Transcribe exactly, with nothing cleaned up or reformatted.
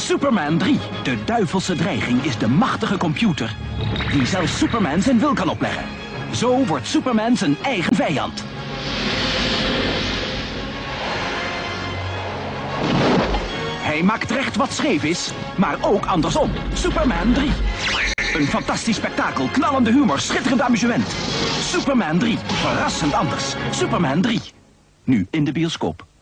Superman drie. De duivelse dreiging is de machtige computer die zelfs Superman zijn wil kan opleggen. Zo wordt Superman zijn eigen vijand. Hij maakt recht wat scheef is, maar ook andersom. Superman drie. Een fantastisch spektakel, knallende humor, schitterend amusement. Superman drie. Verrassend anders. Superman drie. Nu in de bioscoop.